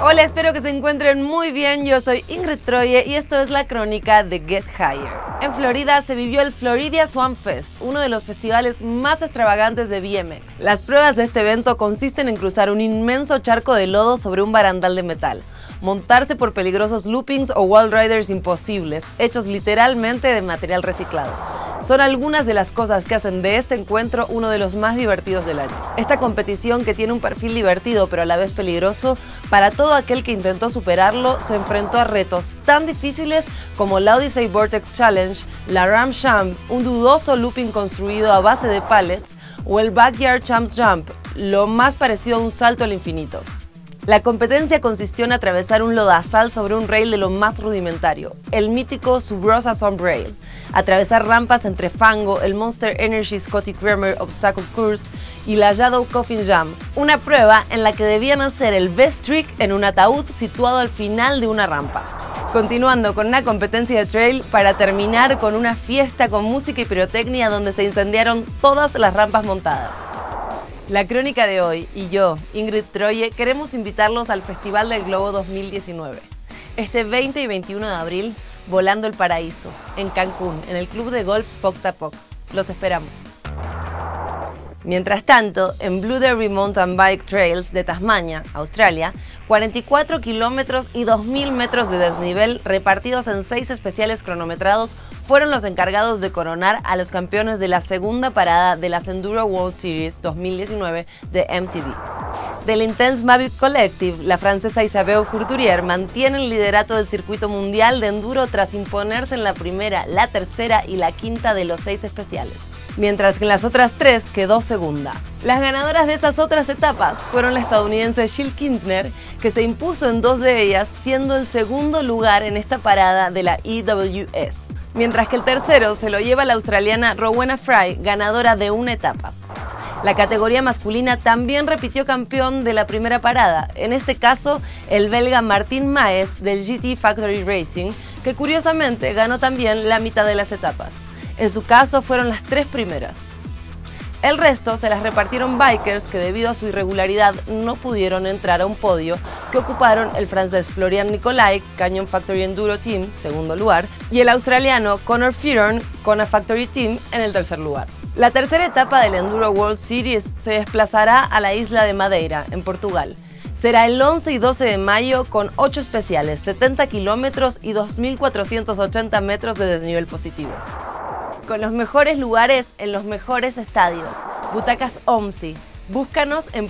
Hola, espero que se encuentren muy bien. Yo soy Ingrid Troye y esto es la crónica de Get Higher. En Florida se vivió el Floridia Swamp Fest, uno de los festivales más extravagantes de BMX. Las pruebas de este evento consisten en cruzar un inmenso charco de lodo sobre un barandal de metal, montarse por peligrosos loopings o wall riders imposibles, hechos literalmente de material reciclado. Son algunas de las cosas que hacen de este encuentro uno de los más divertidos del año. Esta competición, que tiene un perfil divertido pero a la vez peligroso, para todo aquel que intentó superarlo, se enfrentó a retos tan difíciles como la Odyssey Vortex Challenge, la Ram Jump, un dudoso looping construido a base de pallets, o el Backyard Champs Jump, lo más parecido a un salto al infinito. La competencia consistió en atravesar un lodazal sobre un rail de lo más rudimentario, el mítico Subrosa Swamp Rail, atravesar rampas entre fango, el Monster Energy Scotty Kramer Obstacle Course y la Shadow Coffin Jump, una prueba en la que debían hacer el best trick en un ataúd situado al final de una rampa. Continuando con una competencia de trail para terminar con una fiesta con música y pirotecnia donde se incendiaron todas las rampas montadas. La crónica de hoy y yo, Ingrid Troye, queremos invitarlos al Festival del Globo 2019. Este 20 y 21 de abril, Volando el Paraíso, en Cancún, en el Club de Golf Poc Tapoc. Los esperamos. Mientras tanto, en Blue Derby Mountain Bike Trails de Tasmania, Australia, 44 kilómetros y 2.000 metros de desnivel repartidos en 6 especiales cronometrados fueron los encargados de coronar a los campeones de la segunda parada de las Enduro World Series 2019 de MTB. Del Intense Mavic Collective, la francesa Isabelle Courtourier mantiene el liderato del circuito mundial de enduro tras imponerse en la primera, la tercera y la quinta de los 6 especiales, mientras que en las otras 3 quedó segunda. Las ganadoras de esas otras etapas fueron la estadounidense Jill Kintner, que se impuso en 2 de ellas, siendo el segundo lugar en esta parada de la EWS, mientras que el tercero se lo lleva la australiana Rowena Fry, ganadora de una etapa. La categoría masculina también repitió campeón de la primera parada, en este caso el belga Martin Maes del GT Factory Racing, que curiosamente ganó también la mitad de las etapas. En su caso fueron las 3 primeras. El resto se las repartieron bikers que debido a su irregularidad no pudieron entrar a un podio, que ocuparon el francés Florian Nicolai, Canyon Factory Enduro Team, segundo lugar, y el australiano Connor Fearon, Kona Factory Team, en el tercer lugar. La tercera etapa del Enduro World Series se desplazará a la isla de Madeira, en Portugal. Será el 11 y 12 de mayo con 8 especiales, 70 kilómetros y 2.480 metros de desnivel positivo, con los mejores lugares en los mejores estadios. Butacas OMSI. Búscanos en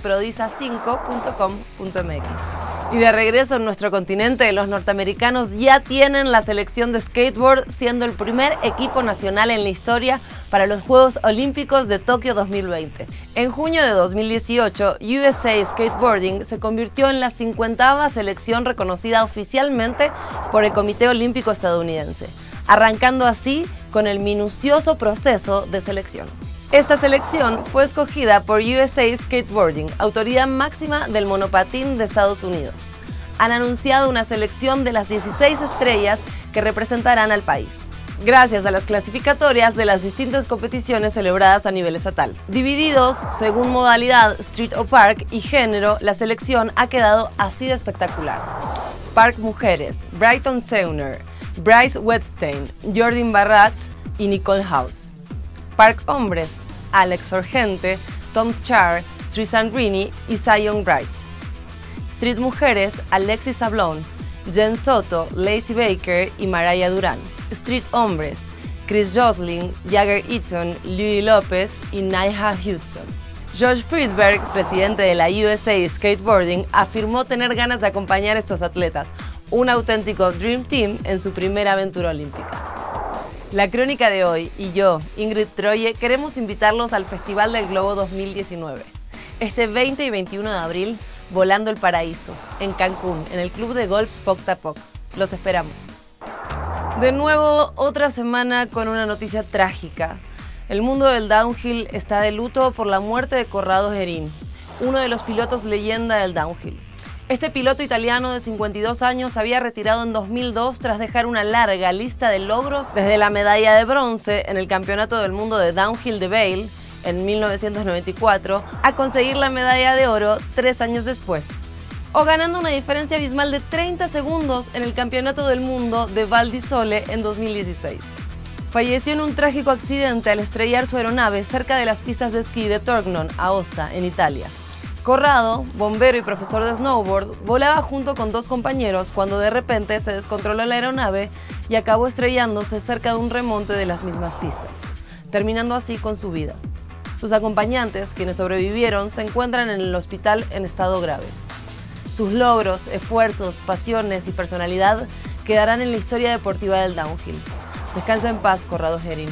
prodisa5.com.mx. Y de regreso en nuestro continente, los norteamericanos ya tienen la selección de skateboard, siendo el primer equipo nacional en la historia para los Juegos Olímpicos de Tokio 2020. En junio de 2018, USA Skateboarding se convirtió en la 50ª selección reconocida oficialmente por el Comité Olímpico Estadounidense, arrancando así con el minucioso proceso de selección. Esta selección fue escogida por USA Skateboarding, autoridad máxima del monopatín de Estados Unidos. Han anunciado una selección de las 16 estrellas que representarán al país, gracias a las clasificatorias de las distintas competiciones celebradas a nivel estatal. Divididos según modalidad, street o park y género, la selección ha quedado así de espectacular. Park Mujeres: Brighton Seuner, Bryce Wetstein, Jordan Barrat y Nicole House. Park Hombres: Alex Sorgente, Tom Schar, Tristan Rini y Zion Bright. Street Mujeres: Alexis Sablon, Jen Soto, Lacey Baker y Mariah Durán. Street Hombres: Chris Josling, Jagger Eaton, Louis López y Nyha Houston. Josh Friedberg, presidente de la USA Skateboarding, afirmó tener ganas de acompañar a estos atletas, un auténtico Dream Team en su primera aventura olímpica. La crónica de hoy y yo, Ingrid Troye, queremos invitarlos al Festival del Globo 2019. Este 20 y 21 de abril, Volando el Paraíso, en Cancún, en el Club de Golf Poc Tapoc. Los esperamos. De nuevo, otra semana con una noticia trágica. El mundo del downhill está de luto por la muerte de Corrado Gerin, uno de los pilotos leyenda del downhill. Este piloto italiano de 52 años se había retirado en 2002 tras dejar una larga lista de logros, desde la medalla de bronce en el Campeonato del Mundo de Downhill de Vail en 1994 a conseguir la medalla de oro 3 años después. o ganando una diferencia abismal de 30 segundos en el Campeonato del Mundo de Val di Sole en 2016. Falleció en un trágico accidente al estrellar su aeronave cerca de las pistas de esquí de Torgnon, Aosta, en Italia. Corrado, bombero y profesor de snowboard, volaba junto con dos compañeros cuando de repente se descontroló la aeronave y acabó estrellándose cerca de un remonte de las mismas pistas, terminando así con su vida. Sus acompañantes, quienes sobrevivieron, se encuentran en el hospital en estado grave. Sus logros, esfuerzos, pasiones y personalidad quedarán en la historia deportiva del downhill. Descansa en paz, Corrado Herring.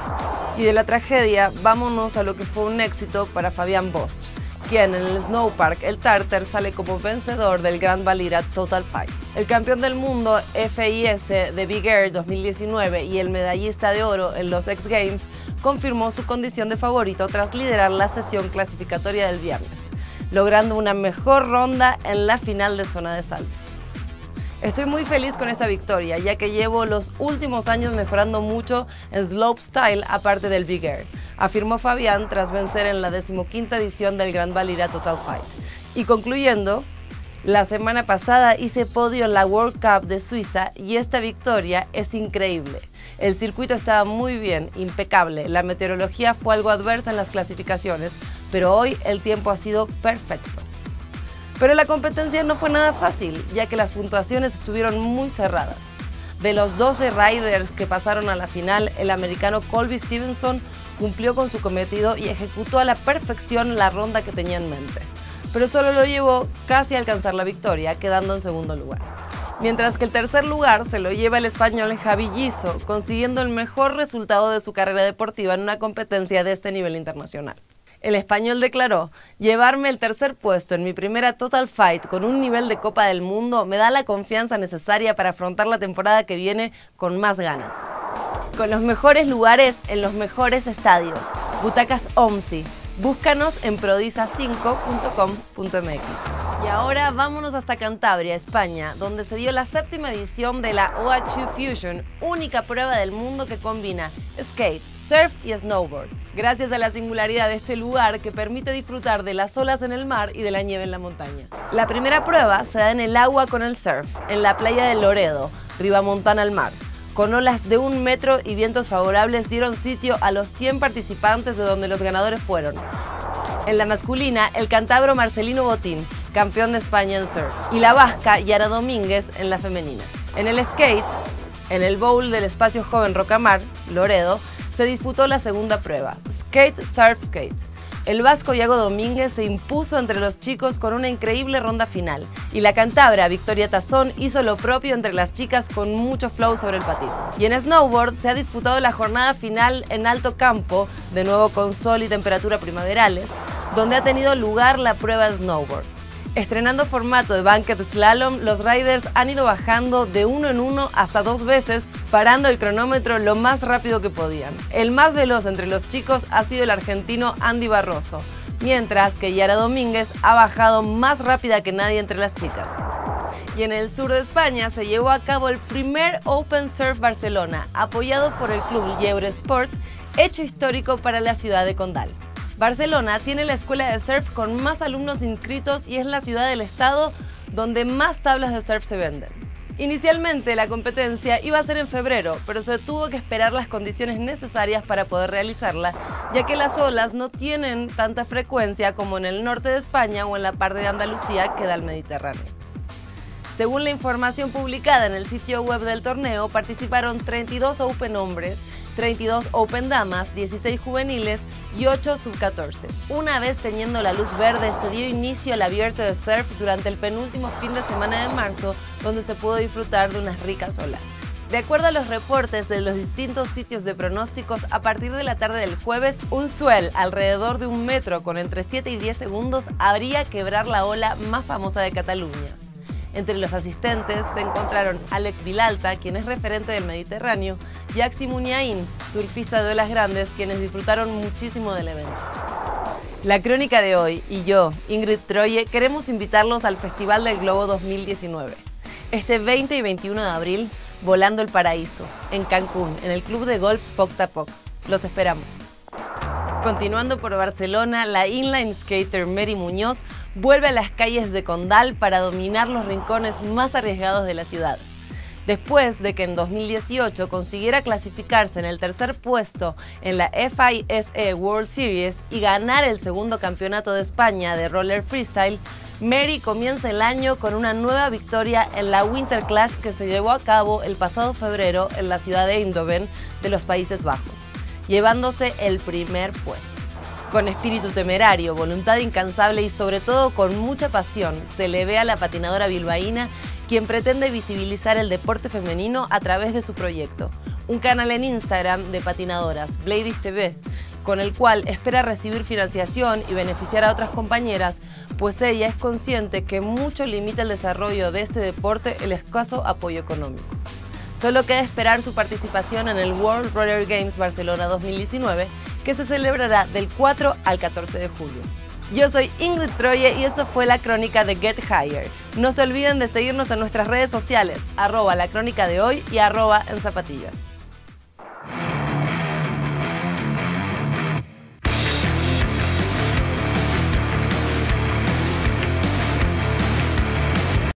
Y de la tragedia, vámonos a lo que fue un éxito para Fabian Bosch, quien en el Snowpark, el Tartar, sale como vencedor del Grand Valira Total Fight. El campeón del mundo FIS de Big Air 2019 y el medallista de oro en los X Games confirmó su condición de favorito tras liderar la sesión clasificatoria del viernes, logrando una mejor ronda en la final de zona de saltos. Estoy muy feliz con esta victoria, ya que llevo los últimos años mejorando mucho en slopestyle aparte del Big Air, afirmó Fabián tras vencer en la 15ª edición del Grand Valira Total Fight. Y concluyendo, la semana pasada hice podio en la World Cup de Suiza y esta victoria es increíble. El circuito estaba muy bien, impecable, la meteorología fue algo adversa en las clasificaciones, pero hoy el tiempo ha sido perfecto. Pero la competencia no fue nada fácil, ya que las puntuaciones estuvieron muy cerradas. De los 12 riders que pasaron a la final, el americano Colby Stevenson cumplió con su cometido y ejecutó a la perfección la ronda que tenía en mente. Pero solo lo llevó casi a alcanzar la victoria, quedando en segundo lugar. Mientras que el tercer lugar se lo lleva el español Javi Giso, consiguiendo el mejor resultado de su carrera deportiva en una competencia de este nivel internacional. El español declaró: llevarme el tercer puesto en mi primera Total Fight con un nivel de Copa del Mundo me da la confianza necesaria para afrontar la temporada que viene con más ganas. Con los mejores lugares en los mejores estadios. Butacas OMSI. Búscanos en prodisa5.com.mx. Y ahora vámonos hasta Cantabria, España, donde se dio la 7ª edición de la OH Fusion, única prueba del mundo que combina skate, surf y snowboard, gracias a la singularidad de este lugar que permite disfrutar de las olas en el mar y de la nieve en la montaña. La primera prueba se da en el agua con el surf, en la playa de Loredo, Ribamontana al mar. Con olas de 1 metro y vientos favorables dieron sitio a los 100 participantes, de donde los ganadores fueron: en la masculina, el cántabro Marcelino Botín, campeón de España en surf, y la vasca Yara Domínguez en la femenina. En el skate, en el bowl del espacio joven Rocamar, Loredo, se disputó la segunda prueba, Skate Surf Skate. El vasco Yago Domínguez se impuso entre los chicos con una increíble ronda final, y la cántabra Victoria Tazón hizo lo propio entre las chicas con mucho flow sobre el patín. Y en snowboard se ha disputado la jornada final en alto campo, de nuevo con sol y temperatura primaverales, donde ha tenido lugar la prueba de snowboard. Estrenando formato de Banquet Slalom, los riders han ido bajando de 1 en 1 hasta 2 veces, parando el cronómetro lo más rápido que podían. El más veloz entre los chicos ha sido el argentino Andy Barroso, mientras que Yara Domínguez ha bajado más rápida que nadie entre las chicas. Y en el sur de España se llevó a cabo el primer Open Surf Barcelona, apoyado por el club Lleure Sport, hecho histórico para la ciudad de Condal. Barcelona tiene la escuela de surf con más alumnos inscritos y es la ciudad del estado donde más tablas de surf se venden. Inicialmente la competencia iba a ser en febrero, pero se tuvo que esperar las condiciones necesarias para poder realizarla, ya que las olas no tienen tanta frecuencia como en el norte de España o en la parte de Andalucía que da al Mediterráneo. Según la información publicada en el sitio web del torneo, participaron 32 Open hombres, 32 Open damas, 16 juveniles y 8 sub-14. Una vez teniendo la luz verde, se dio inicio al abierto de surf durante el penúltimo fin de semana de marzo, donde se pudo disfrutar de unas ricas olas. De acuerdo a los reportes de los distintos sitios de pronósticos, a partir de la tarde del jueves, un swell alrededor de 1 metro con entre 7 y 10 segundos habría quebrar la ola más famosa de Cataluña. Entre los asistentes se encontraron Alex Vilalta, quien es referente del Mediterráneo, y Axi Muniain, surfista de olas grandes, quienes disfrutaron muchísimo del evento. La crónica de hoy y yo, Ingrid Troye, queremos invitarlos al Festival del Globo 2019. Este 20 y 21 de abril, Volando el Paraíso, en Cancún, en el club de golf Poc Tapoc. Los esperamos. Continuando por Barcelona, la inline skater Mary Muñoz vuelve a las calles de Condal para dominar los rincones más arriesgados de la ciudad. Después de que en 2018 consiguiera clasificarse en el tercer puesto en la FISE World Series y ganar el segundo campeonato de España de roller freestyle, Mary comienza el año con una nueva victoria en la Winter Clash que se llevó a cabo el pasado febrero en la ciudad de Eindhoven de los Países Bajos, llevándose el primer puesto. Con espíritu temerario, voluntad incansable y sobre todo con mucha pasión, se le ve a la patinadora bilbaína, quien pretende visibilizar el deporte femenino a través de su proyecto, un canal en Instagram de patinadoras, Bladys TV, con el cual espera recibir financiación y beneficiar a otras compañeras, pues ella es consciente que mucho limita el desarrollo de este deporte el escaso apoyo económico. Solo queda esperar su participación en el World Roller Games Barcelona 2019, que se celebrará del 4 al 14 de julio. Yo soy Ingrid Troye y eso fue la crónica de Get Higher. No se olviden de seguirnos en nuestras redes sociales, @lacrónicadehoy y @enzapatillas.